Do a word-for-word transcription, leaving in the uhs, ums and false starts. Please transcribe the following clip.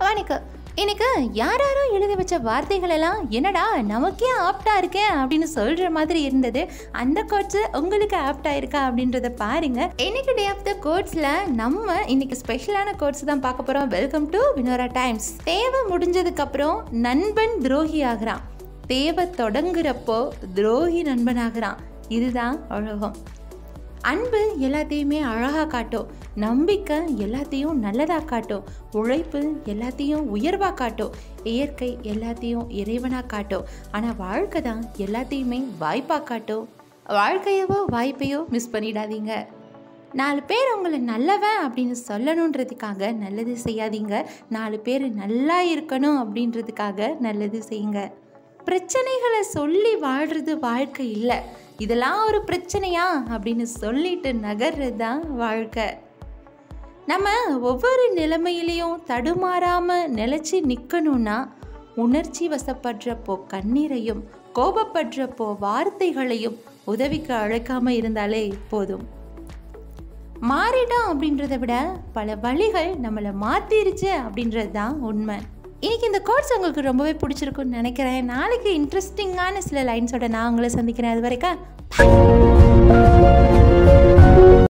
காணிக்க. எனக்கு யார் யாரோ எழுதி வச்ச வார்த்தைகள் எல்லாம் என்னடா நமக்கே ஆப்டா இருக்கேன் அப்படின்னு சொல்ற மாதிரி இருந்தது. அந்த கோட்ஸ் உங்களுக்கு ஆப்டா இருக்கா அப்படின்றத பாருங்க. இன்னைக்கு டே ஆஃப் த கோட்ஸ்ல நம்ம இன்னைக்கு ஸ்பெஷலான கோட்ஸ் தான் பார்க்க போறோம். Welcome to Vinora Times. தேவை முடிஞ்சதுக்கு அப்புறம் நண்பன் துரோகி ஆகிறான், தேவை தொடங்குறப்போ துரோகி நண்பன் ஆகிறான். இதுதான் உலகம். அன்பு எல்லாத்தையுமே அழகாக காட்டும், நம்பிக்கை எல்லாத்தையும் நல்லதாக காட்டும், உழைப்பு எல்லாத்தையும் உயர்வாக காட்டும், இயற்கை எல்லாத்தையும் இறைவனாக காட்டும். ஆனால் வாழ்க்கை தான் எல்லாத்தையுமே வாய்ப்பாக காட்டும். வாழ்க்கையவோ வாய்ப்பையோ மிஸ் பண்ணிடாதீங்க. நாலு பேர் உங்களை நல்லவன் அப்படின்னு சொல்லணுன்றதுக்காக நல்லது செய்யாதீங்க. நாலு பேர் நல்லா இருக்கணும் அப்படின்றதுக்காக நல்லது செய்யுங்க. பிரச்சனைகளை சொல்லி வாழ்கிறது வாழ்க்கை இல்லை. இதெல்லாம் ஒரு பிரச்சனையா அப்படின்னு சொல்லிட்டு நகர்றது தான் வாழ்க்கை. நம்ம ஒவ்வொரு நிலைமையிலையும் தடுமாறாமல் நிலச்சி நிற்கணும்னா உணர்ச்சி வசப்படுறப்போ கண்ணீரையும் கோபப்படுறப்போ வார்த்தைகளையும் உதவிக்கு அழைக்காமல் இருந்தாலே போதும். மாறிட்டோம் அப்படின்றத விட பல வழிகள் நம்மளை மாற்றிருச்சு அப்படின்றது தான் உண்மை. இன்னைக்கு இந்த கோட்ஸ் உங்களுக்கு ரொம்பவே பிடிச்சிருக்குன்னு நினைக்கிறேன். நாளைக்கு இன்ட்ரெஸ்டிங்கான சில லைன்ஸோட நான் உங்களை சந்திக்கிறேன். அது வரைக்கும்